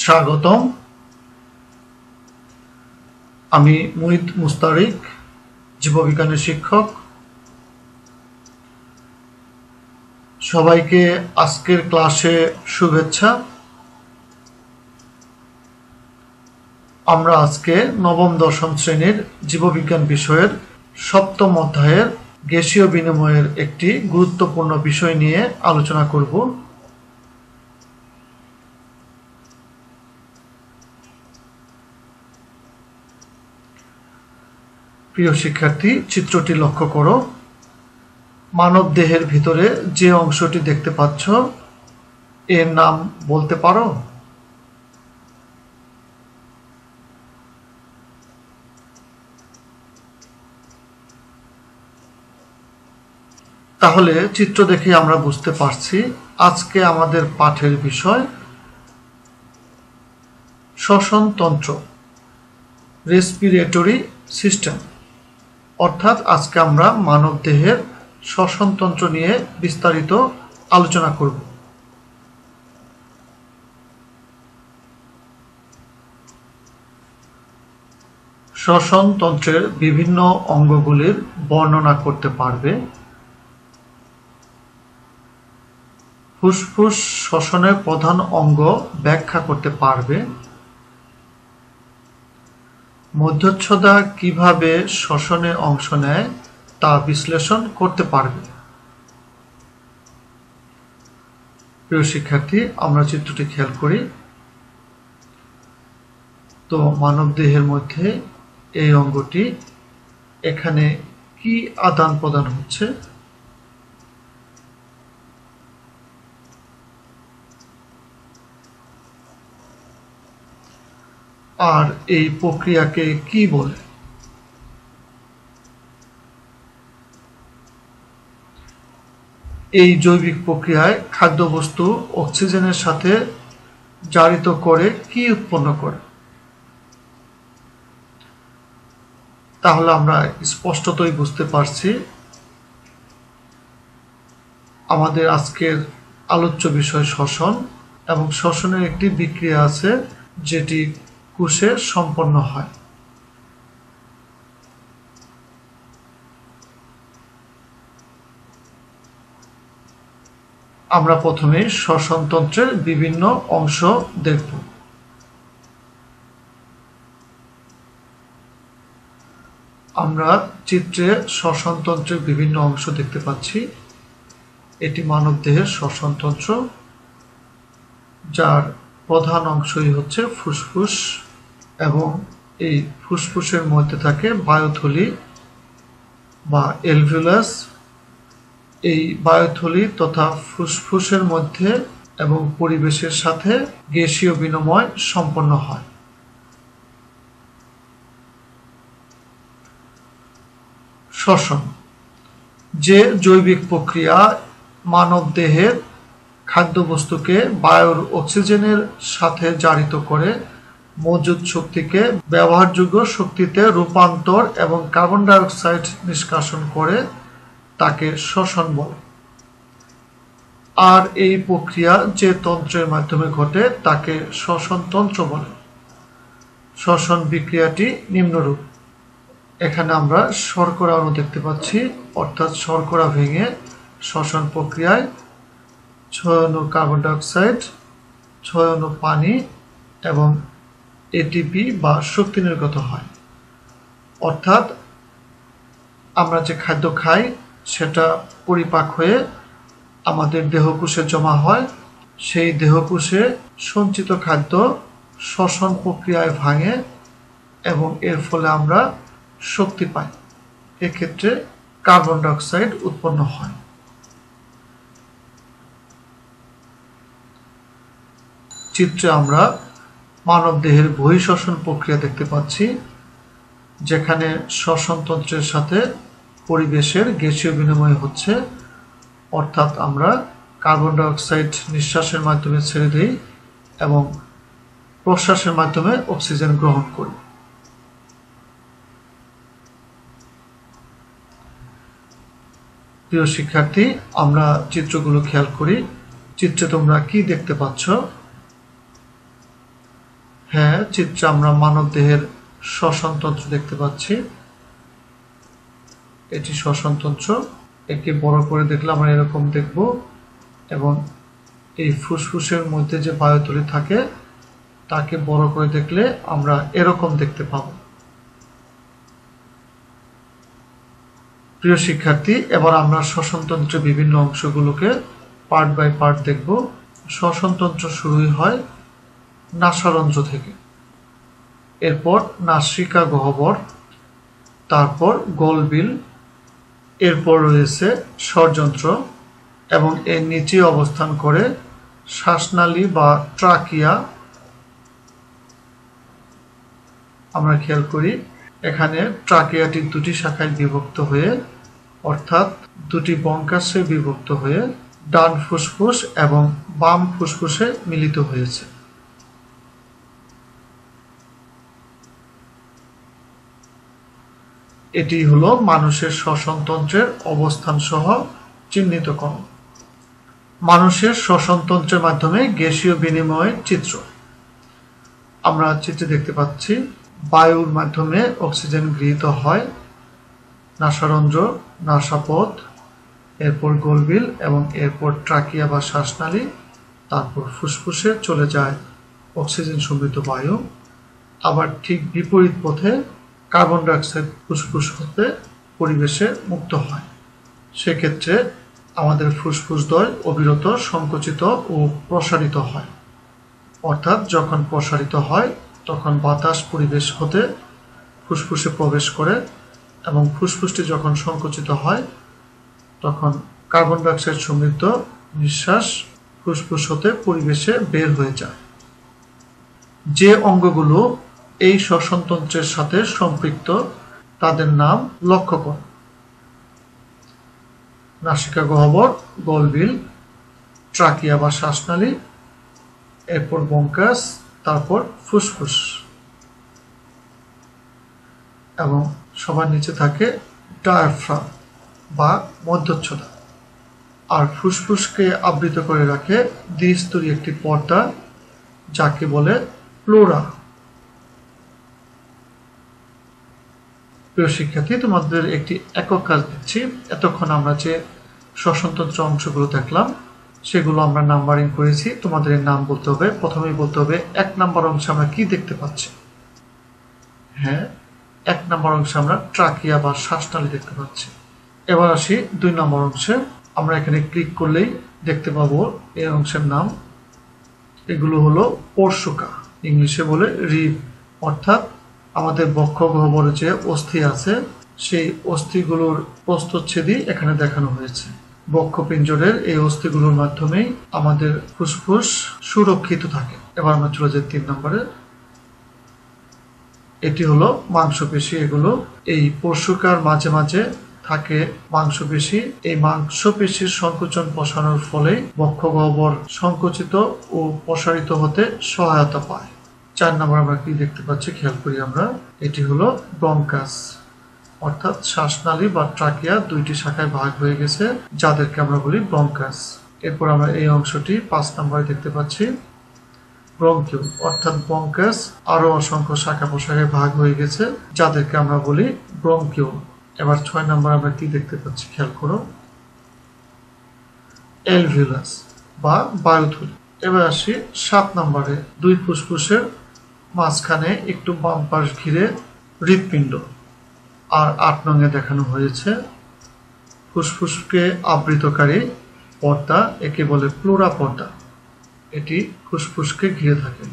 স্বাগতম। আমি মুহিত মুস্তারিক, জীববিজ্ঞানের শিক্ষক। সবাইকে আজকের ক্লাসে শুভেচ্ছা। আমরা আজকে নবম দশম শ্রেণীর জীববিজ্ঞান বিষয়ের সপ্তম অধ্যায়ের গ্যাসীয় বিনিময়ের একটি গুরুত্বপূর্ণ বিষয় নিয়ে আলোচনা করব। প্রিয় শিক্ষার্থী, চিত্রটি লক্ষ্য করো। মানব দেহের ভিতরে যে অংশটি দেখতে পাচ্ছ এর নাম বলতে পারো? তাহলে চিত্র দেখে আমরা বুঝতে পারছি আজকে আমাদের পাঠের বিষয় শ্বসনতন্ত্র, রেসপিরেটরি সিস্টেম। অর্থাৎ আজকে আমরা মানবদেহের শ্বসনতন্ত্র নিয়ে বিস্তারিত আলোচনা করব। শ্বসনতন্ত্রের বিভিন্ন অঙ্গগুলির বর্ণনা করতে পারবে। ফুসফুস শ্বসনের প্রধান অঙ্গ ব্যাখ্যা করতে পারবে। মধ্যচ্ছদা কিভাবে শ্বসনে অংশ নেয় তা বিশ্লেষণ করতে পারবে। প্রিয় শিক্ষার্থী, আমরা চিত্রটি খেয়াল করি। তো মানবদেহের মধ্যে এই অঙ্গটি, এখানে কি আদান প্রদান হচ্ছে? আর এই প্রক্রিয়াকে কি বলে? এই জৈবিক প্রক্রিয়ায় খাদ্যবস্তু অক্সিজেনের সাথে জারিত করে কি উৎপন্ন করে? তাহলে আমরা স্পষ্টতই বুঝতে পারছি আমাদের আজকের আলোচ্য বিষয় শ্বসন, এবং শ্বসনের একটি বিক্রিয়া আছে যেটি কোষে সম্পন্ন হয়। আমরা প্রথমে শ্বসনতন্ত্রের বিভিন্ন অংশ দেখব। আমরা চিত্রে শ্বসনতন্ত্রের বিভিন্ন অংশ দেখতে পাচ্ছি। এটি মানবদেহের শ্বসনতন্ত্র, যার প্রধান অংশই হচ্ছে ফুসফুস, এবং এই ফুসফুসের মধ্যে থাকে বায়ুথলি বা এলভিউলাস। এই বায়ুথলি তথা ফুসফুসের মধ্যে এবং পরিবেশের সাথে গ্যাসীয় বিনিময় সম্পন্ন হয়। শ্বসন যে জৈবিক প্রক্রিয়া মানবদেহের খাদ্যবস্তুকে বায়ুর অক্সিজেনের সাথে জারিত করে মজুদ শক্তিকে ব্যবহারযোগ্য শক্তিতে রূপান্তর এবং কার্বন ডাই অক্সাইড নিষ্কাশন করে তাকে শ্বসন বলে। আর এই প্রক্রিয়া যে তন্ত্রের মাধ্যমে ঘটে তাকে শ্বসনতন্ত্র বলে। শ্বসন বিক্রিয়াটি নিম্নরূপ। এখানে আমরা শর্করা অণু দেখতে পাচ্ছি, অর্থাৎ শর্করা ভেঙে শ্বসন প্রক্রিয়ায় 6 অণু কার্বন ডাই অক্সাইড, 6 অণু পানি এবং এটিপি বা শক্তি নির্গত হয়। অর্থাৎ আমরা যে খাদ্য খাই সেটা পরিপাক হয়ে আমাদের দেহকোষে জমা হয়। সেই দেহকোষে সঞ্চিত খাদ্য শ্বসন প্রক্রিয়ায় ভাঙে এবং এর ফলে আমরা শক্তি পাই। এক্ষেত্রে কার্বন ডাই অক্সাইড উৎপন্ন হয়। চিত্রে আমরা মানবদেহের বহিঃশ্বসন প্রক্রিয়া দেখতে পাচ্ছি, যেখানে শ্বসনতন্ত্রের সাথে পরিবেশের গ্যাসীয় বিনিময় হচ্ছে। অর্থাৎ আমরা কার্বন ডাই অক্সাইড নিঃশ্বাসের মাধ্যমে ছেড়ে দিই এবং প্রশ্বাসের মাধ্যমে অক্সিজেন গ্রহণ করি। প্রিয় শিক্ষার্থী, আমরা চিত্রগুলো খেয়াল করি। চিত্রে তোমরা কি দেখতে পাচ্ছ? হ্যাঁ, চিত্রে আমরা মানব দেহের শ্বসনতন্ত্র দেখতে পাচ্ছি। এটি শ্বসনতন্ত্র। একে বড় করে দেখলে আমরা এরকম দেখব, এবং এই ফুসফুসের মধ্যে যে বায়ুথলি থাকে তাকে বড় করে দেখলে আমরা এরকম দেখতে পাব। প্রিয় শিক্ষার্থী, এবার আমরা শ্বসনতন্ত্রের বিভিন্ন অংশগুলোকে পার্ট বাই পার্ট দেখব। শ্বসনতন্ত্র শুরুই হয় নাসারন্ধ্র থেকে, এরপর নাসিকা গহ্বর, তারপর গলবিল, এরপর রয়েছে স্বরযন্ত্র, এবং এর নিচে অবস্থান করে শ্বাসনালী বা ট্রাকিয়া। আমরা খেয়াল করি এখানে ট্রাকিয়াটি দুটি শাখায় বিভক্ত হয়ে, অর্থাৎ দুটি বঙ্কাসে বিভক্ত হয়ে ডান ফুসফুস এবং বাম ফুসফুসে মিলিত হয়েছে। এটি হলো মানুষের শ্বসনতন্ত্রের অবস্থান সহ চিহ্নিতকরণ। মানুষের শ্বসনতন্ত্রের মাধ্যমে গ্যাসীয় বিনিময়ের চিত্র। আমরা চিত্রে দেখতে পাচ্ছি বায়ুর মাধ্যমে অক্সিজেন গৃহীত হয় নাসারন্ধ্র, নাসাপথ, এরপর গলবিল এবং এরপর ট্রাকিয়া বা শ্বাসনালী, তারপর ফুসফুসে চলে যায় অক্সিজেন সমৃদ্ধ বায়ু। আবার ঠিক বিপরীত পথে কার্বন ডাইঅক্সাইড ফুসফুস হতে পরিবেশে মুক্ত হয়। সেক্ষেত্রে আমাদের ফুসফুসদ্বয় অবিরত সংকুচিত ও প্রসারিত হয়, অর্থাৎ যখন প্রসারিত হয় তখন বাতাস পরিবেশ হতে ফুসফুসে প্রবেশ করে, এবং ফুসফুসটি যখন সংকুচিত হয় তখন কার্বন ডাইঅক্সাইড সমৃদ্ধ নিঃশ্বাস ফুসফুস হতে পরিবেশে বের হয়ে যায়। যে অঙ্গগুলো এই শ্বসনতন্ত্রের সাথে সম্পৃক্ত তাদের নাম লক্ষ্যকণ। নাসিকা গহ্বর, গলবিল, ট্রাকিয়া বা শ্বাসনালী, এরপর বঙ্কাস, তারপর ফুসফুস, এবং সবার নিচে থাকে ডায়াফ্রাম বা মধ্যচ্ছদা। আর ফুসফুসকে আবৃত করে রাখে দ্বিস্তরী একটি পর্দা, যাকে বলে প্লোরা। প্রিয় শিক্ষার্থী, তোমাদের একটি একক কাজ দিচ্ছি। এতক্ষণ আমরা যে শ্বসনতন্ত্র অংশগুলো দেখলাম সেগুলো আমরা নাম্বারিং করেছি। তোমাদের এর নাম বলতে হবে। প্রথমেই বলতে হবে 1 নম্বর অংশে আমরা কি দেখতে পাচ্ছি। হ্যাঁ, 1 নম্বর অংশে আমরা ট্রাকিয়া বা শ্বাসনালী দেখতে পাচ্ছি। এবার আসি 2 নম্বর অংশে। আমরা এখানে ক্লিক করলেই দেখতে পাবো এই অংশের নাম। এগুলো হলো পরশুকা, ইংলিশে বলে রিব, অর্থাৎ আমাদের বক্ষ গহ্বরে যে অস্থি আছে সেই অস্থিগুলোর প্রস্থচ্ছেদই এখানে দেখানো হয়েছে। বক্ষপিঞ্জরের এই অস্থিগুলোর মাধ্যমেই আমাদের ফুসফুস সুরক্ষিত থাকে। এবার আমরা চলে যাই 3 নম্বরে। এটি হলো মাংসপেশি। এগুলো এই পরশুকার মাঝে মাঝে থাকে মাংসপেশি। এই মাংসপেশির সংকোচন প্রসারণের ফলে বক্ষ গহ্বর সংকুচিত ও প্রসারিত হতে সহায়তা পায়। 4 নম্বর আমরা কি দেখতে পাচ্ছি খেয়াল করি আমরা। এটি হলো ব্রঙ্কাস, অর্থাৎ শ্বাসনালী বা ট্রাকিয়া দুইটি শাখায় ভাগ হয়ে গেছে, যাদেরকে আমরা বলি ব্রঙ্কাস। এরপর আমরা এই অংশটি 5 নম্বরে দেখতে পাচ্ছি ব্রঙ্কিউ, অর্থাৎ ব্রঙ্কাস আরো অসংখ্য শাখা প্রশাখায় ভাগ হয়ে গেছে, যাদেরকে আমরা বলি ব্রঙ্কিউ। এবার 6 নম্বর আমরা কি দেখতে পাচ্ছি খেয়াল করো, এলভিউলাস বা বায়ুথলি। এবার আসি 7 নম্বরে। 2 ফুসফুসের মাঝখানে একটু বাম পাশ ঘিরে হৃৎপিণ্ড। আর 8 নঙে দেখানো হয়েছে ফুসফুসকে আবৃতকারী পর্দা, একে বলে প্লোরা পর্দা। এটি ফুসফুসকে ঘিরে থাকে।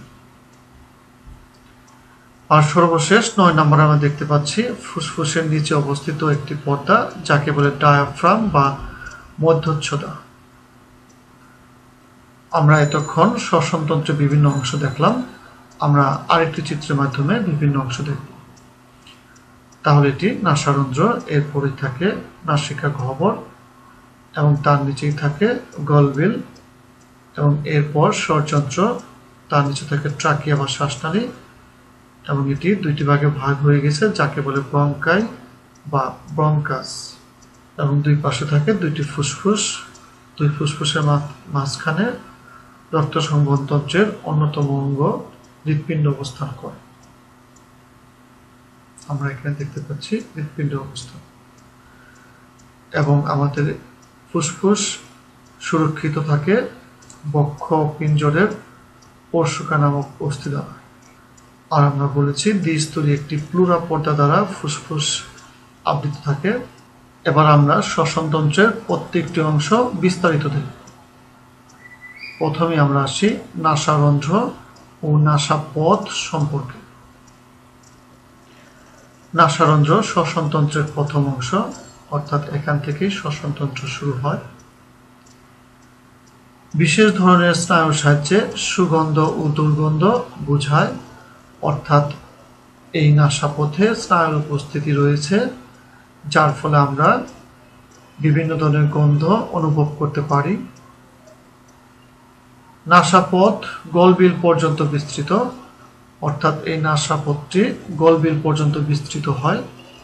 আর সর্বশেষ 9 নম্বরে আমরা দেখতে পাচ্ছি ফুসফুসের নিচে অবস্থিত একটি পর্দা, যাকে বলে ডায়াফ্রাম বা মধ্যচ্ছদা। আমরা এতক্ষণ শ্বসনতন্ত্রের বিভিন্ন অংশ দেখলাম। আমরা আরেকটি চিত্রের মাধ্যমে বিভিন্ন অংশ দেখব। তাহলে এটি নাসারন্ধ্র, এরপরে থাকে নাসিকা গহ্বর এবং তার নিচেই থাকে গলবিল, এবং এরপর স্বরযন্ত্র, তার নিচে থাকে ট্রাকিয়া বা শ্বাসনালী, এবং এটি 2টি ভাগে ভাগ হয়ে গেছে, যাকে বলে ব্রঙ্কাই বা ব্রঙ্কাস। এবং 2 পাশে থাকে 2টি ফুসফুস। 2 ফুসফুসের মাঝখানে রক্ত সংবহনতন্ত্রের অন্যতম অঙ্গ হৃৎপিণ্ড অবস্থান করে। আমরা এখানে দেখতে পাচ্ছি হৃৎপিণ্ড অবস্থান, এবং আমাদের ফুসফুস সুরক্ষিত থাকে বক্ষ পিঞ্জরের পর্শুকা নামক অস্থি দ্বারা। আর আমরা বলেছি দ্বিস্তরী একটি প্লুরা পর্দা দ্বারা ফুসফুস আবৃত থাকে। এবার আমরা শ্বসনতন্ত্রের প্রত্যেকটি অংশ বিস্তারিত দেখব। প্রথমে আমরা আসি নাসারন্ধ্র ও নাসাপথ সম্পর্কে। নাসারন্ধ্র শ্বসনতন্ত্রের প্রথম অংশ, অর্থাৎ এখান থেকেই শ্বসনতন্ত্র শুরু হয়। বিশেষ ধরনের স্নায়ুর সাহায্যে সুগন্ধ ও দুর্গন্ধ বোঝায়, অর্থাৎ এই নাসাপথে স্নায়ুর উপস্থিতি রয়েছে, যার ফলে আমরা বিভিন্ন ধরনের গন্ধ অনুভব করতে পারি। নাসাপথ গলবিল পর্যন্ত বিস্তৃত, অর্থাৎ এই নাসাপথটি গলবিল পর্যন্ত বিস্তৃত হয়।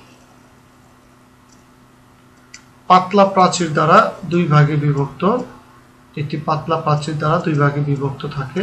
পাতলা প্রাচীর দ্বারা দুই ভাগে বিভক্ত, এটি পাতলা প্রাচীর দ্বারা দুই ভাগে বিভক্ত থাকে।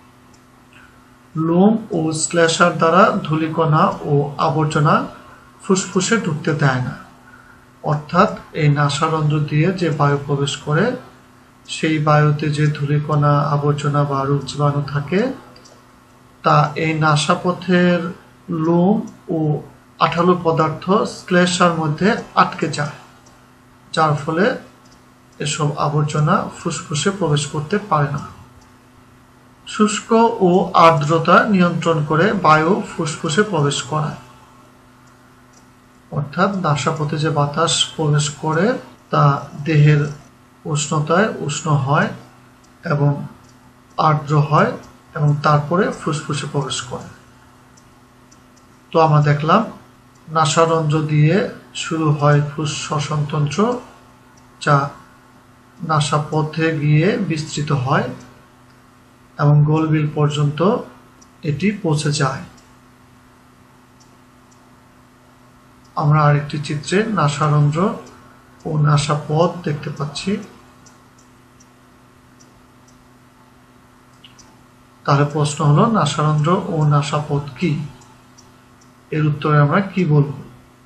লোম ও শ্লেষ্মার দ্বারা ধূলিকণা ও আবর্জনা ফুসফুসে ঢুকতে দেয় না, অর্থাৎ এই নাসারন্ধ্র দিয়ে যে বায়ু প্রবেশ করে সেই বায়ুতে যে ধূলিকণা আবর্জনা বা রোগ জীবাণু থাকে তা এই নাসাপথের লোম ও আঠালো পদার্থ শ্লেষ্মার মধ্যে আটকে যায়, যার ফলে এসব আবর্জনা ফুসফুসে প্রবেশ করতে পারে না। শুষ্ক ও আর্দ্রতা নিয়ন্ত্রণ করে বায়ু ফুসফুসে প্রবেশ করায়, অর্থাৎ নাসাপথে যে বাতাস প্রবেশ করে তা দেহের উষ্ণতায় উষ্ণ হয় এবং আর্দ্র হয় এবং তারপরে ফুসফুসে প্রবেশ করে। তো আমরা দেখলাম নাসারন্ধ্র দিয়ে শুরু হয় শ্বসনতন্ত্র, যা নাসাপথে গিয়ে বিস্তৃত হয় এবং গলবিল পর্যন্ত এটি পৌঁছে যায়। আমরা আরেকটি চিত্রে নাসারন্ধ্র ও নাসাপথ দেখতে পাচ্ছি। তাহলে প্রশ্ন হলো নাসারন্ধ্র ও নাসাপথ কি? এর উত্তরে আমরা কি বলবো?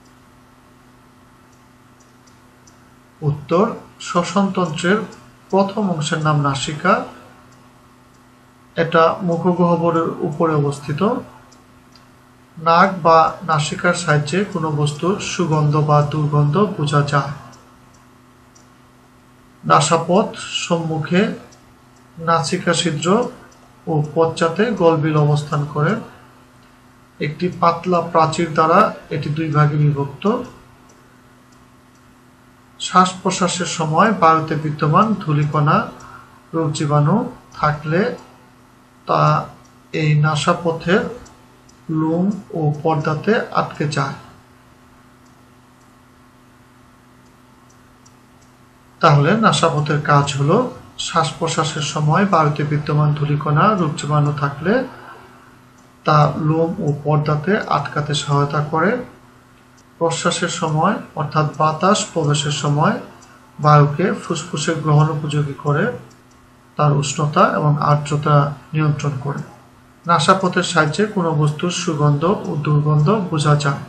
উত্তর, শ্বসনতন্ত্রের প্রথম অংশের নাম নাসিকা। এটা মুখগহ্বরের উপরে অবস্থিত। নাক বা নাসিকার সাহায্যে কোনো বস্তুর সুগন্ধ বা দুর্গন্ধ বোঝা যায়। নাসাপথ সম্মুখে নাসিকা ছিদ্র ও পশ্চাতে গলবিল অবস্থান করে। একটি পাতলা প্রাচীর দ্বারা এটি দুই ভাগে বিভক্ত। শ্বাস প্রশ্বাসের সময় বায়ুতে বিদ্যমান ধূলিকণা রোগ জীবাণু থাকলে তা এই নাসাপথের লোম ও পর্দাতে আটকে যায়। তাহলে নাসাপথের কাজ হলো শ্বাস প্রশ্বাসের সময় বায়ুতে বিদ্যমান ধূলিকণা রোগ জীবাণু থাকলে তা লোম ও পর্দাতে আটকাতে সহায়তা করে। প্রশ্বাসের সময় অর্থাৎ বাতাস প্রবেশের সময় বায়ুকে ফুসফুসে গ্রহণ উপযোগী করে তার উষ্ণতা এবং আর্দ্রতা নিয়ন্ত্রণ করে। নাসাপথের সাহায্যে কোনো বস্তুর সুগন্ধ ও দুর্গন্ধ বোঝা যায়।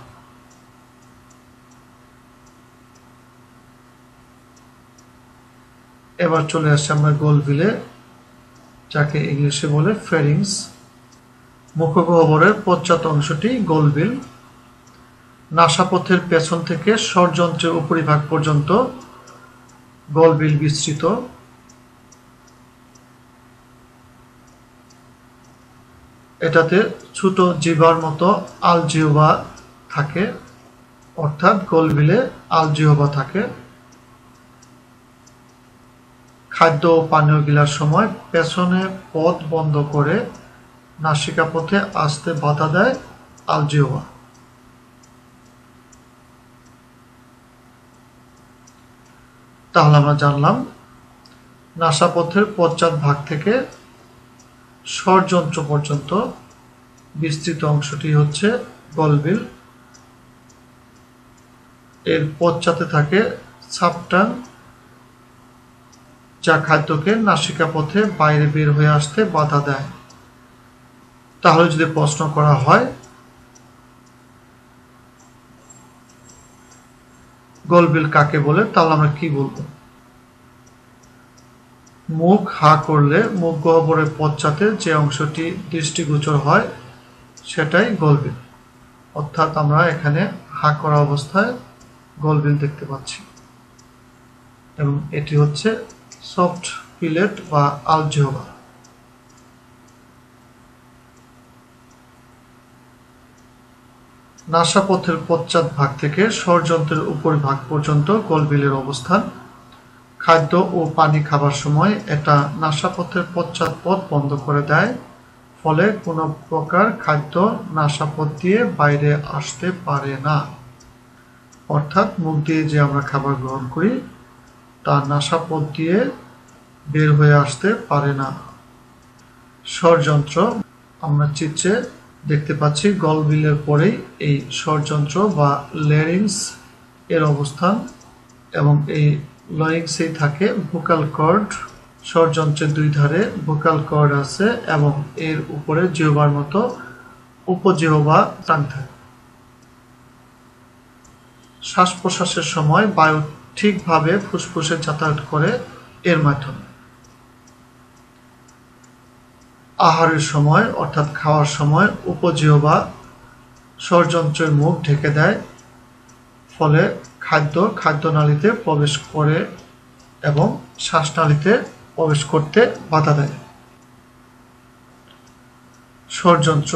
এবার চলে আসছে আমরা গলবিলে, যাকে ইংলিশে বলে ফেরিংস। মুখগহ্বরের পশ্চাৎ অংশটি গলবিল। নাসাপথের পেছন থেকে স্বরযন্ত্রের উপরিভাগ পর্যন্ত গলবিল বিস্তৃত। এটাতে ছোট জিহ্বার মতো আলজিহ্বা থাকে, অর্থাৎ গলবিলে আলজিহ্বা থাকে। খাদ্য ও পানীয় গিলার সময় পেছনে পথ বন্ধ করে নাসিকা পথে আসতে বাধা দেয় আলজিহ্বা। তাহলে আমরা জানলাম নাসাপথের পশ্চাৎ ভাগ থেকে স্বরযন্ত্র পর্যন্ত বিস্তৃত অংশটি হচ্ছে গলবিল। এর পশ্চাতে থাকে সাবটাং, যা খাদ্যকে নাসিকা পথে বাইরে বের হয়ে আসতে বাধা দেয়। তাহলে যদি প্রশ্ন করা হয় গলবিল কাকে বলে, তাহলে আমরা কি বলবো? মুখ হা করলে মুখ গহ্বরের পশ্চাতে যে অংশটি দৃষ্টিগোচর হয় সেটাই গলবিল। অর্থাৎ আমরা এখানে হা করা অবস্থায় গলবিল দেখতে পাচ্ছি এবং এটি হচ্ছে সফট পিলেট বা আলজিহ্বা। নাসাপথের পশ্চাৎ ভাগ থেকে স্বরযন্ত্রের উপরিভাগ পর্যন্ত গলবিলের অবস্থান। খাদ্য ও পানি খাবার সময় এটা নাসাপথের পশ্চাৎ পথ বন্ধ করে দেয়, ফলে কোনো প্রকার খাদ্য নাসাপথ দিয়ে বাইরে আসতে পারে না। অর্থাৎ মুখ দিয়ে যে আমরা খাবার গ্রহণ করি তা নাসাপথ দিয়ে বের হয়ে আসতে পারে না। স্বরযন্ত্র আমরা চিত্রে দেখতে পাচ্ছি গলবিলের পরেই এই স্বরযন্ত্র বা ল্যারিংস এর অবস্থান এবং এই ল্যারিংসেই থাকে ভোকাল কর্ড। স্বরযন্ত্রের দুই ধারে ভোকাল কর্ড আছে এবং এর উপরে জিহ্বার মতো উপজিহ্বা টান থাকে। শ্বাস প্রশ্বাসের সময় বায়ু ঠিকভাবে ফুসফুসে যাতায়াত করে এর মাধ্যমে। আহারের সময় অর্থাৎ খাওয়ার সময় উপজিহ্বা স্বরযন্ত্রের মুখ ঢেকে দেয়, ফলে খাদ্যনালীতে প্রবেশ করে এবং শ্বাসনালীতে প্রবেশ করতে বাধা দেয়। স্বরযন্ত্র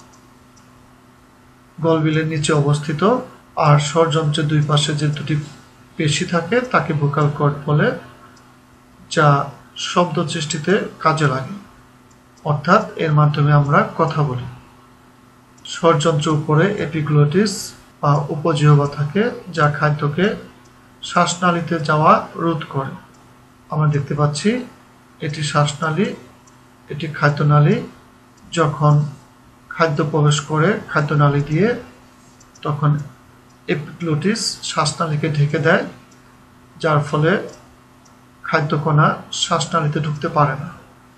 গলবিলের নিচে অবস্থিত, আর স্বরযন্ত্রের দুই পাশে যে দুটি পেশি থাকে তাকে ভোকাল কর্ড বলে, যা শব্দ সৃষ্টিতে কাজে লাগে, অর্থাৎ এর মাধ্যমে আমরা কথা বলি। স্বরযন্ত্রের উপরে এপিগ্লটিস বা উপজিহ্বা থাকে, যা খাদ্যকে শ্বাসনালীতে যাওয়া রোধ করে। আমরা দেখতে পাচ্ছি এটি শ্বাসনালী, এটি খাদ্যনালী। যখন খাদ্য প্রবেশ করে খাদ্যনালী দিয়ে, তখন এপিগ্লটিস শ্বাসনালীকে ঢেকে দেয়, যার ফলে খাদ্যকণা শ্বাসনালীতে ঢুকতে পারে না।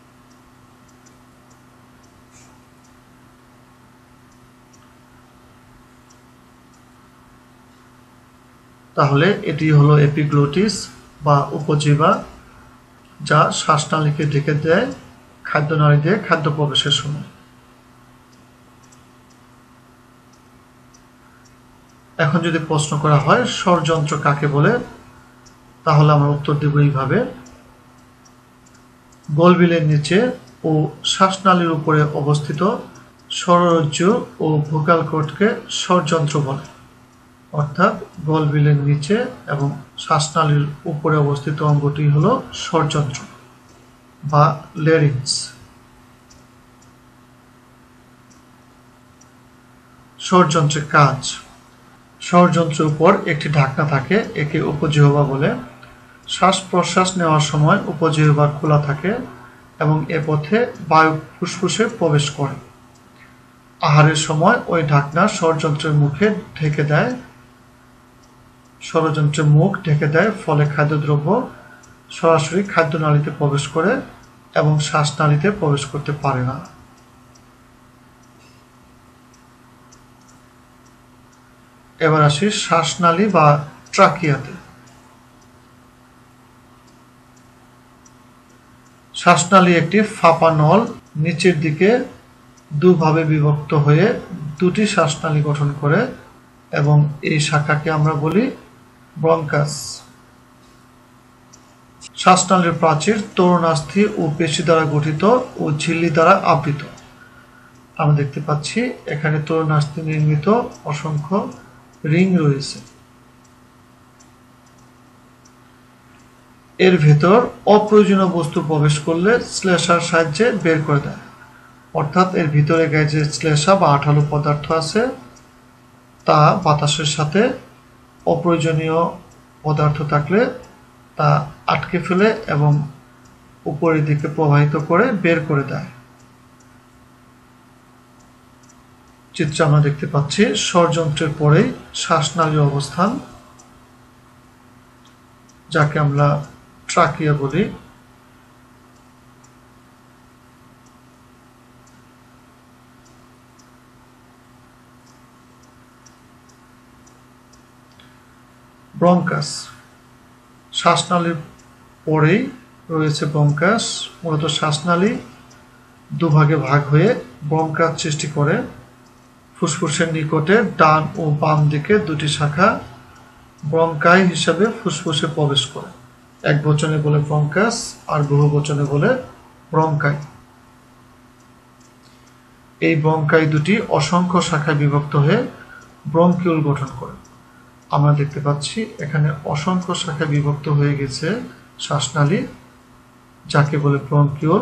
তাহলে এটি হলো এপিগ্লটিস বা উপজিহ্বা, যা শ্বাসনালীকে ঢেকে দেয় খাদ্যনালী দিয়ে খাদ্য প্রবেশের সময়। এখন যদি প্রশ্ন করা হয় স্বরযন্ত্র কাকে বলে, তাহলে আমরা উত্তর দেব এইভাবে। গলবিলের নিচে ও শ্বাসনালীর উপরে অবস্থিত স্বররজ্জু ও ভোকাল কর্ডকে স্বরযন্ত্র বলে। অর্থাৎ গলবিলের নিচে এবং শ্বাসনালীর উপরে অবস্থিত অঙ্গটি হলো স্বরযন্ত্র বা ল্যারিংস। স্বরযন্ত্রের কাজ। স্বরযন্ত্রের উপর একটি ঢাকনা থাকে, একে উপজিহ্বা বলে। শ্বাস প্রশ্বাস নেওয়ার সময় উপজিহ্বা খোলা থাকে এবং এ পথে বায়ু ফুসফুসে প্রবেশ করে। আহারের সময় ওই ঢাকনা স্বরযন্ত্রের মুখে ঢেকে দেয়, স্বরযন্ত্রের মুখ ঢেকে দেয়, ফলে খাদ্যদ্রব্য সরাসরি খাদ্যনালীতে প্রবেশ করে এবং শ্বাসনালীতে প্রবেশ করতে পারে না। এবার আসি শ্বাসনালী বা ট্রাকিয়াতে। শ্বাসনালী একটি ফাঁপা নল, নিচের দিকে দুভাবে বিভক্ত হয়ে দুটি শ্বাসনালী গঠন করে এবং এই শাখাকে আমরা বলি ব্রঙ্কাস। শ্বাসনালীর প্রাচীর তরুণাস্থি ও পেশি দ্বারা গঠিত ও ঝিল্লি দ্বারা আবৃত। আমরা দেখতে পাচ্ছি এখানে তরুণাস্থি নির্মিত অসংখ্য রিং রয়েছে। এর ভেতর অপ্রয়োজনীয় বস্তু প্রবেশ করলে শ্লেষার সাহায্যে বের করে দেয়। অর্থাৎ এর ভিতরে গায়ে যে শ্লেষা বা আঠালো পদার্থ আছে তা বাতাসের সাথে অপ্রয়োজনীয় পদার্থ থাকলে তা আটকে ফেলে এবং উপরের দিকে প্রবাহিত করে বের করে দেয়। চিত্রে আমরা দেখতে পাচ্ছি স্বরযন্ত্রের পরেই শ্বাসনালীর অবস্থান, যাকে আমরা ট্রাকিয়া বলি। ব্রঙ্কাস, শ্বাসনালীর পরেই রয়েছে ব্রঙ্কাস। মূলত শ্বাসনালী দুভাগে ভাগ হয়ে ব্রঙ্কাস সৃষ্টি করে। ফুসফুসের নিকটে ডান ও বাম দিকে দুটি শাখা ব্রঙ্কাই হিসাবে ফুসফুসে প্রবেশ করে। একবচনে বলে ব্রঙ্কাস আর বহুবচনে বলে ব্রঙ্কাই। এই ব্রঙ্কাই দুটি অসংখ্য শাখায় বিভক্ত হয়ে ব্রঙ্কিউল গঠন করে। আমরা দেখতে পাচ্ছি এখানে অসংখ্য শাখায় বিভক্ত হয়ে গেছে শ্বাসনালী, যাকে বলে ব্রঙ্কিউল।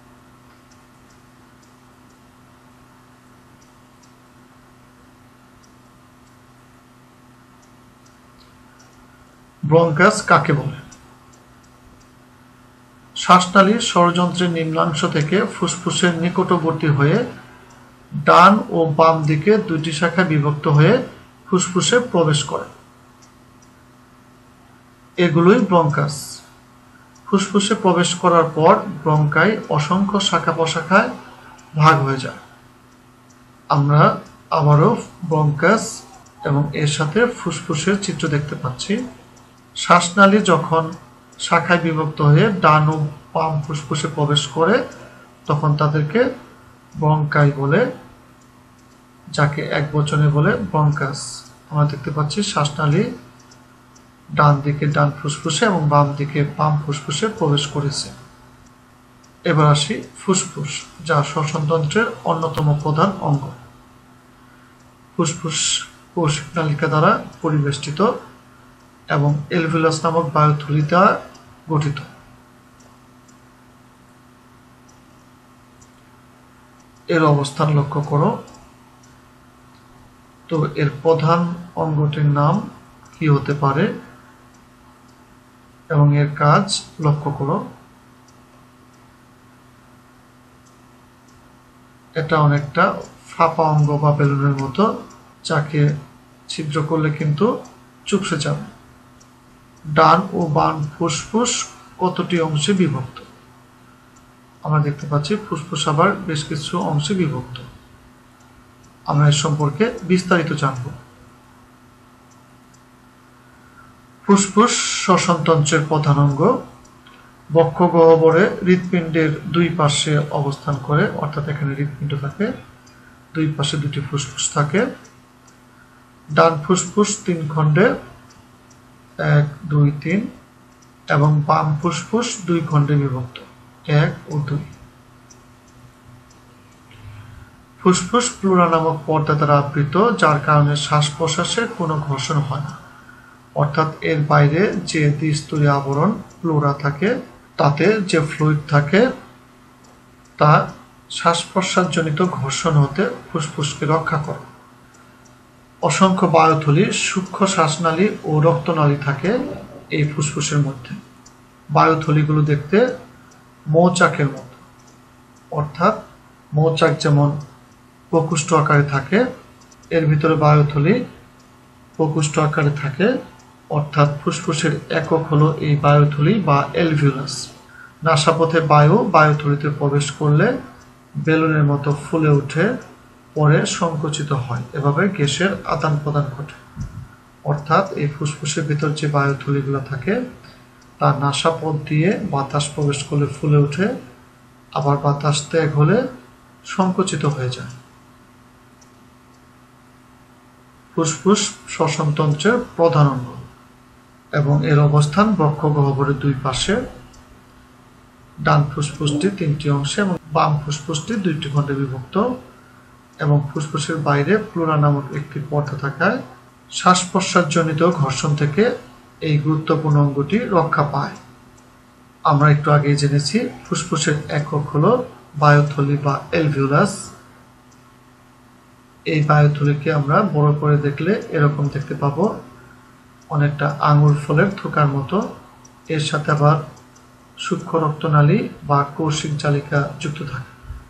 ব্রঙ্কাস কাকে বলে? শ্বাসনালীর ষড়যন্ত্রের নিম্নাংশ থেকে ফুসফুসের নিকটবর্তী হয়ে ডান ও বাম দিকে দুটি শাখা বিভক্ত হয়ে ফুসফুসে প্রবেশ করে। এগুলোই ব্রঙ্কাস। ফুসফুসে প্রবেশ করার পর ব্রঙ্কাই অসংখ্য শাখা প্রশাখায় ভাগ হয়ে যায়। আমরা আবারও ব্রঙ্কাস এবং এর সাথে ফুসফুসের চিত্র দেখতে পাচ্ছি। শ্বাসনালী যখন শাখায় বিভক্ত হয়ে ডান ও বাম ফুসফুসে প্রবেশ করে তখন তাদেরকে ব্রঙ্কাই বলে, যাকে একবচনে বলে ব্রঙ্কাস। আমরা দেখতে পাচ্ছি শ্বাসনালী ডান দিকে ডান ফুসফুসে এবং বাম দিকে বাম ফুসফুসে প্রবেশ করেছে। এবার আসি ফুসফুস, যা শ্বসনতন্ত্রের অন্যতম প্রধান অঙ্গ। ফুসফুস কৌশিক নালিকা দ্বারা পরিবেষ্টিত এবং এলভিউলাস নামক বায়ুথলি দ্বারা গঠিত। এর অবস্থান লক্ষ্য করো। তো এর প্রধান অঙ্গটির নাম কি হতে পারে এবং এর কাজ লক্ষ্য করো। এটা অনেকটা ফাঁপা অঙ্গ বা বেলুনের মতো, যাকে ছিদ্র করলে কিন্তু চুপসে যাবে। ডান ও বাম ফুসফুস কতটি অংশে বিভক্ত? আমরা দেখতে পাচ্ছি ফুসফুস আবার বেশ কিছু অংশে বিভক্ত। আমরা এর সম্পর্কে বিস্তারিত জানব। ফুসফুস শ্বসনতন্ত্রের প্রধান অঙ্গ। বক্ষ গহ্বরে হৃৎপিণ্ডের দুই পাশে অবস্থান করে, অর্থাৎ এখানে হৃৎপিণ্ড থাকে, দুই পাশে দুটি ফুসফুস থাকে। ডান ফুসফুস 3 খণ্ডে, 1, 2, 3, এবং বাম ফুসফুস 2 খণ্ডে বিভক্ত, 1 ও 2। ফুসফুস প্লুরা নামক পর্দা দ্বারা আবৃত, যার কারণে শ্বাস প্রশ্বাসে কোনো ঘর্ষণ হয় না। অর্থাৎ এর বাইরে যে দ্বিস্তরীয় আবরণ প্লুরা থাকে, তাতে যে ফ্লুইড থাকে তা শ্বাস প্রশ্বাসজনিত ঘর্ষণ হতে ফুসফুসকে রক্ষা করে। অসংখ্য বায়ুথলি, সূক্ষ্ম শ্বাসনালী ও রক্তনালী থাকে এই ফুসফুসের মধ্যে। বায়ুথলিগুলো দেখতে মৌচাকের মতো, অর্থাৎ মৌচাক যেমন প্রকুষ্ঠ আকারে থাকে, এর ভিতরে বায়ুথলি প্রকুষ্ঠ আকারে থাকে, অর্থাৎ ফুসফুসের একক হলো এই বায়ুথলি বা এলভিউলাস। নাসাপথে বায়ুথলিতে প্রবেশ করলে বেলুনের মতো ফুলে উঠে পরে সংকুচিত হয়। এভাবে গ্যাসের আদান প্রদান ঘটে। অর্থাৎ এই ফুসফুসের ভিতর যে বায়ুথলিগুলো থাকে তা নাসাপথ দিয়ে বাতাস প্রবেশ করলে ফুলে উঠে, আবার বাতাস ত্যাগ হলে সংকুচিত হয়ে যায়। ফুসফুস শ্বসনতন্ত্রের প্রধান অঙ্গ এবং এর অবস্থান বক্ষ গহ্বরের দুই পাশে। ডান ফুসফুসটি 3টি অংশে এবং বাম ফুসফুসটি 2টি খণ্ডে বিভক্ত, এবং ফুসফুসের বাইরে প্লুরা নামক একটি পর্দা থাকায় শ্বাস প্রশ্বাসজনিত ঘর্ষণ থেকে এই গুরুত্বপূর্ণ অঙ্গটি রক্ষা পায়। আমরা একটু আগেই জেনেছি ফুসফুসের একক হলো বায়ুথলি বা এলভিউলাস। এই বায়ুথলিকে আমরা বড় করে দেখলে এরকম দেখতে পাবো, অনেকটা আঙুর ফলের থোকার মতো। এর সাথে আবার সূক্ষ্ম রক্তনালী বা কৌশিক জালিকা যুক্ত থাকে।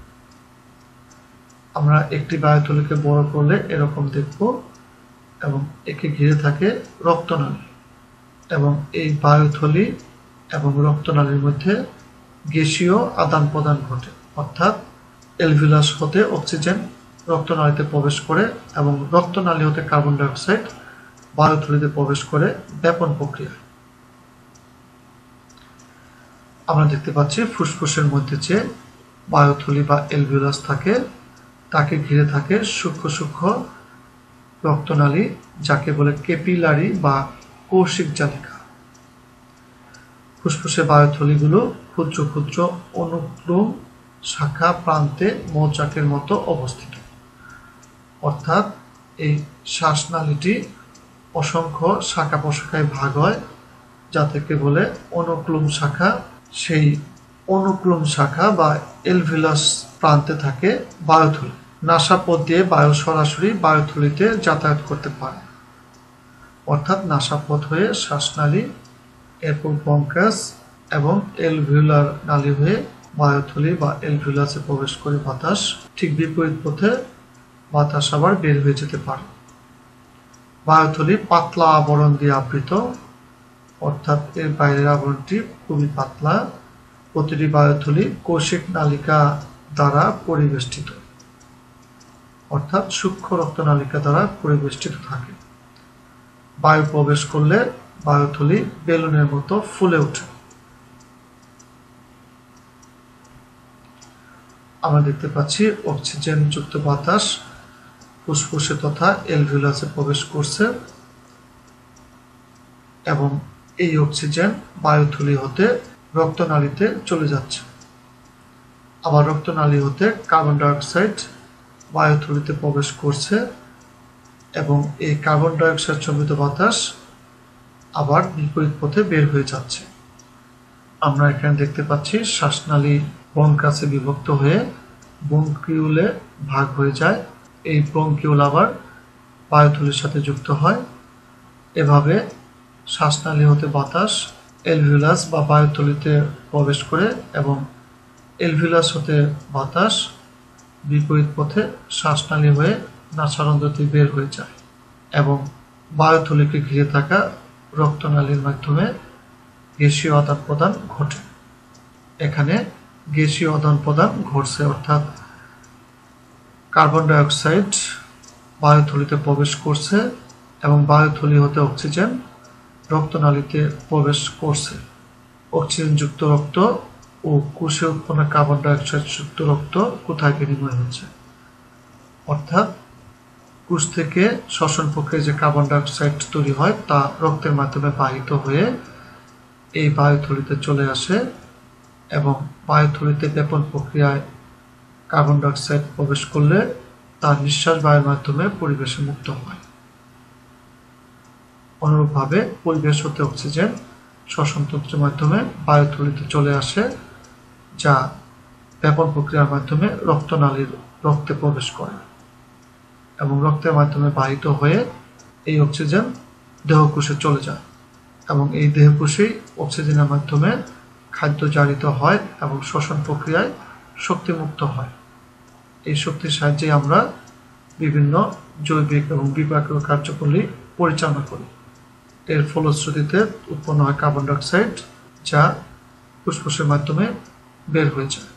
আমরা একটি বায়ুথলিকে বড় করলে এরকম দেখব, এবং একে ঘিরে থাকে রক্তনালী, এবং এই বায়ুথলি এবং রক্তনালীর মধ্যে গ্যাসীয় আদান প্রদান ঘটে। অর্থাৎ এলভিউলাস হতে অক্সিজেন রক্তনালীতে প্রবেশ করে এবং রক্তনালী হতে কার্বন ডাইঅক্সাইড বায়ুথলিতে প্রবেশ করে ব্যাপন প্রক্রিয়া। আমরা দেখতে পাচ্ছি ফুসফুসের মধ্যে যে বায়ুথলি বা এলভিউলাস থাকে তাকে ঘিরে থাকে সূক্ষ্ম সূক্ষ্ম রক্তনালী, যাকে বলে ক্যাপিলারি বা কৌশিক জালিকা। ফুসফুসের বায়ুথলিগুলো ক্ষুদ্র ক্ষুদ্র অনুক্রম শাখা প্রান্তে মৌচাকের মতো অবস্থিত, অর্থাৎ এই শ্বাসনালীটি অসংখ্য শাখা প্রশাখায় ভাগ হয়, যা থেকে বলে অনুক্লোম শাখা। সেই অনুক্লোম শাখা বা এলভিউলাস প্রান্তে থাকে বায়ুথলি। নাসাপথ দিয়ে বায়ু সরাসরি বায়ুথলিতে যাতায়াত করতে পারে, অর্থাৎ নাসাপথ হয়ে শ্বাসনালী, এরপর ব্রঙ্কাস এবং এলভিউলার নালী হয়ে বায়ুথলি বা এলভিউলাসে প্রবেশ করে বাতাস, ঠিক বিপরীত পথে বাতাস আবার বের হয়ে যেতে পারে। বায়ুথলি পাতলা আবরণ দিয়ে আবৃত, অর্থাৎ এর বাইরের আবরণটি খুবই পাতলা। প্রতিটি বায়ুথলি কৌশিক নালিকা দ্বারা পরিবেষ্টিত, অর্থাৎ সূক্ষ্ম রক্তনালিকা দ্বারা পরিবেষ্টিত থাকে। বায়ু প্রবেশ করলে বায়ুথলি বেলুনের মতো ফুলে ওঠে। আমরা দেখতে পাচ্ছি অক্সিজেন যুক্ত বাতাস ফুসফুসে তথা এলভিউলাসে প্রবেশ করছে এবং এই অক্সিজেন বায়ুথলি হতে রক্তনালীতে চলে যাচ্ছে। আবার রক্তনালী হতে কার্বন ডাইঅক্সাইড বায়ুথলিতে প্রবেশ করছে এবং এই কার্বন ডাইঅক্সাইড সমৃদ্ধ বাতাস আবার বিপরীত পথে বের হয়ে যাচ্ছে। আমরা এখানে দেখতে পাচ্ছি শ্বাসনালী ব্রঙ্কাসে বিভক্ত হয়ে ব্রঙ্কিউলে ভাগ হয়ে যায়। এই ব্রঙ্কিউল আবার বায়ুথলির সাথে যুক্ত হয়। এভাবে শ্বাসনালী হতে বাতাস এলভিউলাস বা বায়ুথলিতে প্রবেশ করে এবং এলভিউলাস হতে বাতাস বিপরীত পথে শ্বাসনালী হয়ে নাসারন্ধ্র দিয়ে বের হয়ে যায় এবং বায়ুথলিকে ঘিরে থাকা রক্তনালীর মাধ্যমে গ্যাসীয় আদান প্রদান ঘটে। এখানে গ্যাসীয় আদান প্রদান ঘটছে, অর্থাৎ কার্বন ডাইঅক্সাইড বায়ুথলিতে প্রবেশ করছে এবং বায়ুথলি হতে অক্সিজেন রক্তনালীতে প্রবেশ করছে। অক্সিজেনযুক্ত রক্ত ও কোষে উৎপন্ন কার্বন ডাইঅক্সাইড যুক্ত রক্ত কোথায় বিনিময় হচ্ছে, অর্থাৎ কোষ থেকে শ্বসন প্রক্রিয়ায় যে কার্বন ডাইঅক্সাইড তৈরি হয় তা রক্তের মাধ্যমে বাহিত হয়ে এই বায়ুথলিতে চলে আসে এবং বায়ুথলিতে ব্যাপন প্রক্রিয়ায় কার্বন ডাইঅক্সাইড প্রবেশ করলে তা নিঃশ্বাস বায়ুর মাধ্যমে পরিবেশে মুক্ত হয়। অনুরূপভাবে পরিবেশ হতে অক্সিজেন শ্বসনতন্ত্রের মাধ্যমে বায়ুথলিতে চলে আসে, যা ব্যাপন প্রক্রিয়ার মাধ্যমে রক্তনালীর রক্তে প্রবেশ করে এবং রক্তের মাধ্যমে বাহিত হয়ে এই অক্সিজেন দেহকোষে চলে যায় এবং এই দেহকোষেই অক্সিজেনের মাধ্যমে খাদ্য জারিত হয় এবং শ্বসন প্রক্রিয়ায় শক্তিমুক্ত হয়। এই শক্তির সাহায্যে আমরা বিভিন্ন জৈবিক এবং বিপাকীয় কার্যকরী পরিচালনা করি। এর ফলশ্রুতিতে উৎপন্ন হয় কার্বন ডাইঅক্সাইড, যা ফুসফুসের মাধ্যমে বের হয়ে যায়।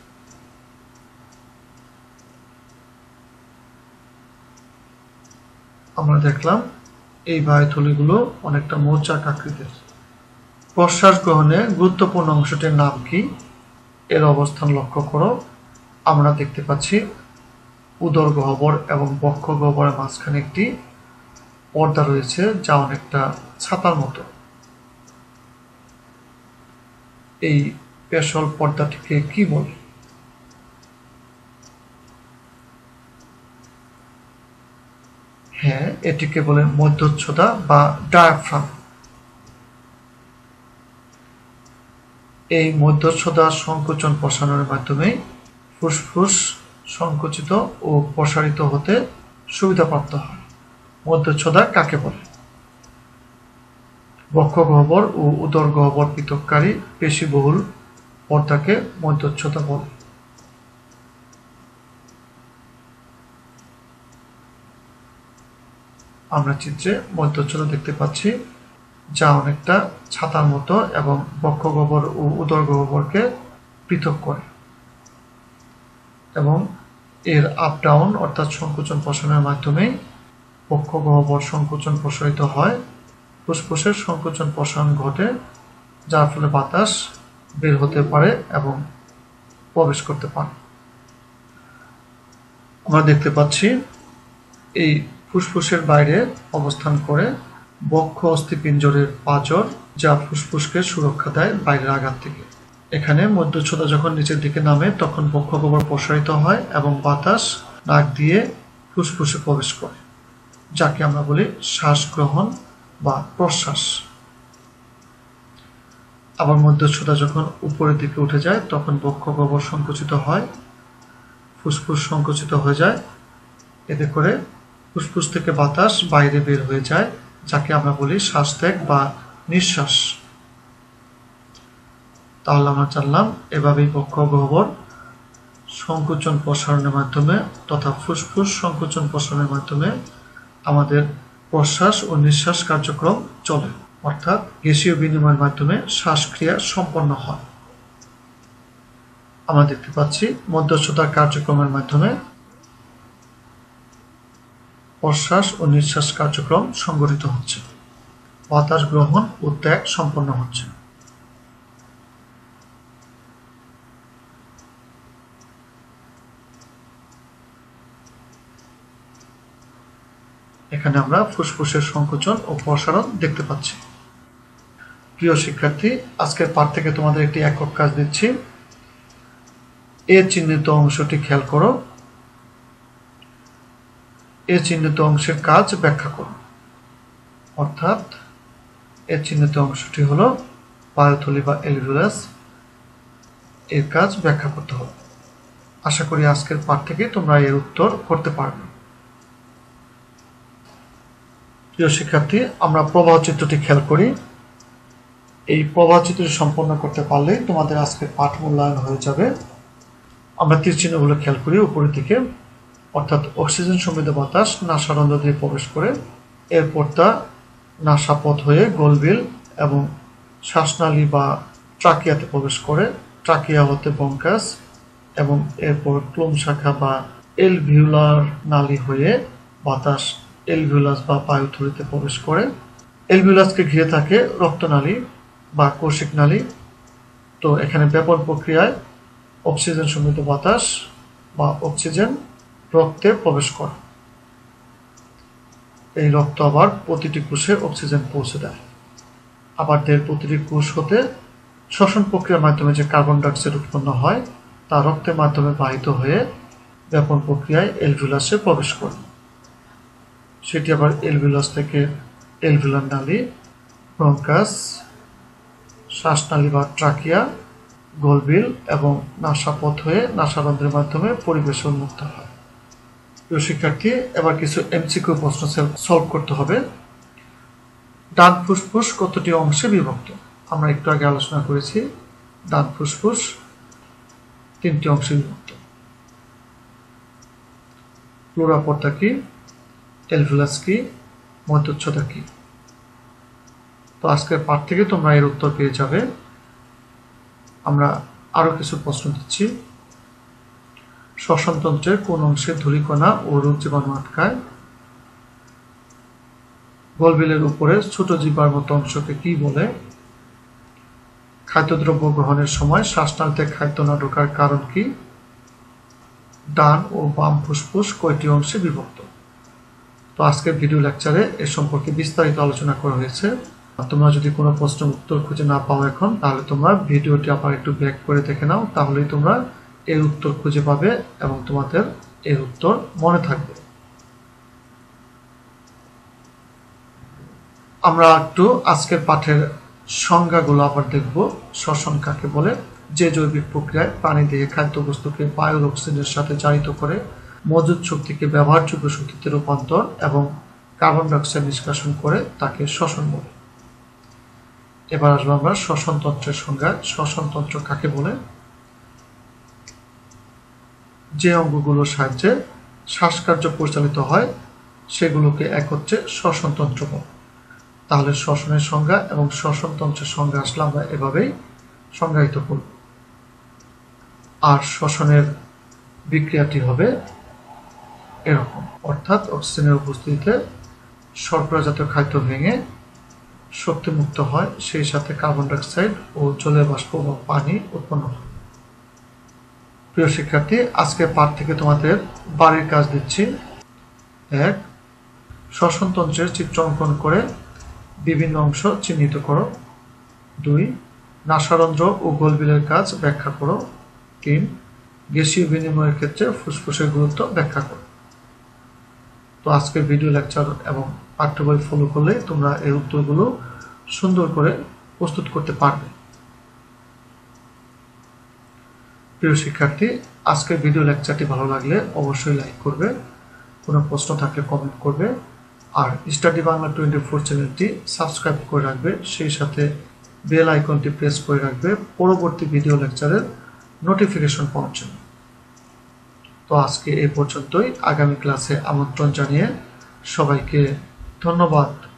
আমরা দেখলাম এই বায়ুথলিগুলো অনেকটা মৌচাক আকৃতির। প্রশ্বাস গ্রহণে গুরুত্বপূর্ণ অংশটির নাম কি? এর অবস্থান লক্ষ্য করো। আমরা দেখতে পাচ্ছি উদর গহ্বর এবং বক্ষ গহ্বরের মাঝখানে একটি পর্দা রয়েছে, যা অনেকটা ছাতার মতো। এই পেশল পর্দাটিকে কি বলে? হ্যাঁ, এটিকে বলে মধ্যচ্ছদা বা ডায়াফ্রাম। এই মধ্যচ্ছদা সংকোচন প্রসারণের মাধ্যমে ফুসফুস সংকুচিত ও প্রসারিত হতে সুবিধাপ্রাপ্ত হয়। মধ্যচ্ছদা কাকে বলে? বক্ষ গহ্বর ও উদর গহ্বর পৃথককারী পেশিবহুল পর্দাকে মধ্যচ্ছদা বলে। আমরা চিত্রে মধ্যচ্ছদা দেখতে পাচ্ছি, যা অনেকটা ছাতার মতো এবং বক্ষ গহ্বর ও উদর গহ্বরকে পৃথক করে এবং এর আপ ডাউন অর্থাৎ সংকোচন প্রসারণের মাধ্যমে বক্ষ গহ্বর সংকোচন প্রসারিত হয়, ফুসফুসের সংকোচন প্রসারণ ঘটে, যার ফলে বাতাস বের হতে পারে এবং প্রবেশ করতে পারে। আমরা দেখতে পাচ্ছি এই ফুসফুসের বাইরে অবস্থান করে বক্ষ অস্থিপিঞ্জরের পাঁজর, যা ফুসফুসকে সুরক্ষা দেয় বাইরের আঘাত থেকে। এখানে মধ্যচ্ছদা যখন নিচের দিকে নামে তখন বক্ষ গহ্বর প্রসারিত হয় এবং বাতাস নাক দিয়ে ফুসফুসে প্রবেশ করে, যাকে আমরা বলি শ্বাস গ্রহণ বা প্রশ্বাস। আবার মধ্যচ্ছদা যখন উপরের দিকে উঠে যায় তখন বক্ষ গহ্বর সংকুচিত হয়, ফুসফুস সংকুচিত হয়ে যায়, এতে করে ফুসফুস থেকে বাতাস বাইরে বের হয়ে যায়, যাকে আমরা বলি শ্বাসত্যাগ বা নিঃশ্বাস। তাহলে আমরা জানলাম এভাবেই বক্ষ গহ্বর সংকোচন প্রসারণের মাধ্যমে তথা ফুসফুস সংকোচন প্রসারণের মাধ্যমে আমাদের প্রশ্বাস ও নিঃশ্বাস কার্যক্রম চলে, অর্থাৎ গ্যাসীয় বিনিময়ের মাধ্যমে শ্বাসক্রিয়া সম্পন্ন হয়। আমরা দেখতে পাচ্ছি মধ্যচ্ছদার কার্যক্রমের মাধ্যমে প্রশ্বাস ও নিঃশ্বাস কার্যক্রম সংঘটিত হচ্ছে, বাতাস গ্রহণ ও ত্যাগ সম্পন্ন হচ্ছে। এখানে আমরা ফুসফুসের সংকোচন ও প্রসারণ দেখতে পাচ্ছি। প্রিয় শিক্ষার্থী, আজকের পাঠ থেকে তোমাদের একটি একক কাজ দিচ্ছি। এ চিহ্নিত অংশটি খেয়াল করো, এ চিহ্নিত অংশের কাজ ব্যাখ্যা করো। অর্থাৎ এ চিহ্নিত অংশটি হলো বায়ুথলি বা এলভিউলাস, এর কাজ ব্যাখ্যা করতে হবে। আশা করি আজকের পাঠ থেকে তোমরা এর উত্তর করতে পারবে। প্রিয় শিক্ষার্থী, আমরা প্রবাহ চিত্রটি খেয়াল করি। এই প্রবাহ চিত্রটি সম্পন্ন করতে পারলে তোমাদের আজকের পাঠ মূল্যায়ন হয়ে যাবে। আমরা তীর চিহ্নগুলো খেয়াল করি উপরের দিকে, অর্থাৎ অক্সিজেন সমৃদ্ধ বাতাস নাসারন্ধ্র দিয়ে প্রবেশ করে, এরপর তা নাসাপথ হয়ে গোলবিল এবং শ্বাসনালী বা ট্রাকিয়াতে প্রবেশ করে, ট্রাকিয়া হতে ব্রঙ্কাস এবং এরপর ক্লোম শাখা বা এলভিউলার নালী হয়ে বাতাস এলভিউলাস বা বায়ুথলিতে প্রবেশ করে। এলভিউলাসকে ঘিরে থাকে রক্তনালী বা কৌশিক নালী। তো এখানে ব্যাপন প্রক্রিয়ায় অক্সিজেন সমৃদ্ধ বাতাস বা অক্সিজেন রক্তে প্রবেশ করে। এই রক্ত আবার প্রতিটি কোষে অক্সিজেন পৌঁছে দেয়। আবার দেহের প্রতিটি কোষ হতে শ্বসন প্রক্রিয়ার মাধ্যমে যে কার্বন ডাইঅক্সাইড উৎপন্ন হয় তা রক্তের মাধ্যমে বাহিত হয়ে ব্যাপন প্রক্রিয়ায় এলভিউলাসে প্রবেশ করে। সেটি আবার এলভিউলাস থেকে এলভিউলার নালী, ব্রঙ্কাস, শ্বাসনালী বা ট্রাকিয়া, গোলবিল এবং নাসাপথ হয়ে নাসারন্ধ্রের মাধ্যমে পরিবেশে উন্মুক্ত হয়। প্রিয় শিক্ষার্থী, এবার কিছু এমসিকিউ প্রশ্ন সলভ করতে হবে। ডান ফুসফুস কতটি অংশে বিভক্ত? আমরা একটু আগে আলোচনা করেছি ডান ফুসফুস 3টি অংশে বিভক্ত। প্লুরা পোর্টা কি, এলভিউলাস কি, মধ্যচ্ছদা কি? তো আজকের পাঠ থেকে তোমরা এর উত্তর পেয়ে যাবে। আমরা আরো কিছু প্রশ্ন দিচ্ছি। শ্বসনতন্ত্রের কোন অংশে ধূলিকণা ও রোগ জীবাণু আটকায়? গোলবিলের উপরে ছোট জিহ্বার মতো অংশকে কি বলে? খাদ্যদ্রব্য গ্রহণের সময় শ্বাসনালীতে খাদ্য না ঢোকার কারণ কি? ডান ও বাম ফুসফুস কয়টি অংশে বিভক্ত? তো আজকের ভিডিও লেকচারে এ সম্পর্কে বিস্তারিত আলোচনা করা হয়েছে। তোমরা যদি কোনো প্রশ্নের উত্তর খুঁজে না পাও এখন, তাহলে তোমরা ভিডিওটি আবার একটু ব্যাক করে দেখে নাও, তাহলেই তোমরা এর উত্তর খুঁজে পাবে এবং তোমাদের এর উত্তর মনে থাকবে। আমরা একটু আজকের পাঠের সংজ্ঞাগুলো আবার দেখব। শ্বসন কাকে বলে? যে জৈবিক প্রক্রিয়ায় প্রাণী দেহে খাদ্যবস্তুকে বায়ুর অক্সিজেনের সাথে জারিত করে মজুদ শক্তিকে ব্যবহারযোগ্য শক্তিতে রূপান্তর এবং কার্বন ডাইঅক্সাইড নিষ্কাশন করে তাকে শ্বসন বলে। এবার আসবো আমরা শ্বসনতন্ত্রের সংজ্ঞা। শ্বসনতন্ত্র কাকে বলে? যে অঙ্গগুলোর সাহায্যে শ্বাসকার্য পরিচালিত হয় সেগুলোকে এক হচ্ছে শ্বসনতন্ত্র বলে। তাহলে শ্বসনের সংজ্ঞা এবং শ্বসনতন্ত্রের সংজ্ঞা আসলে আমরা এভাবেই সংজ্ঞায়িত করব। আর শ্বসনের বিক্রিয়াটি হবে এরকম, অর্থাৎ অক্সিজেনের উপস্থিতিতে শর্করা জাতীয় খাদ্য ভেঙে শক্তিমুক্ত হয়, সেই সাথে কার্বন ডাইঅক্সাইড ও জলীয় বাষ্প বা পানি উৎপন্ন হয়। প্রিয় শিক্ষার্থী, আজকে পাঠ থেকে তোমাদের বাড়ির কাজ দিচ্ছি। 1. শ্বসনতন্ত্রের চিত্র অঙ্কন করে বিভিন্ন অংশ চিহ্নিত করো। 2. নাসারন্ধ্র ও গোলবিলের কাজ ব্যাখ্যা করো। 3. গ্যাসীয় বিনিময়ের ক্ষেত্রে ফুসফুসের গুরুত্ব ব্যাখ্যা করো। তো আজকের ভিডিও লেকচার এবং পাঠ্য বই ফলো করলে তোমরা এই উত্তরগুলো সুন্দর করে প্রস্তুত করতে পারবে। প্রিয় শিক্ষার্থী, আজকের ভিডিও লেকচারটি ভালো লাগলে অবশ্যই লাইক করবে, কোনো প্রশ্ন থাকলে কমেন্ট করবে, আর স্টাডি বাংলা 24 চ্যানেলটি সাবস্ক্রাইব করে রাখবে, সেই সাথে বেল আইকনটি প্রেস করে রাখবে পরবর্তী ভিডিও লেকচারের নোটিফিকেশন পাওয়ার জন্য। তো আজকে এই পর্যন্তই। আগামী ক্লাসে আমন্ত্রণ জানিয়ে সবাইকে ধন্যবাদ।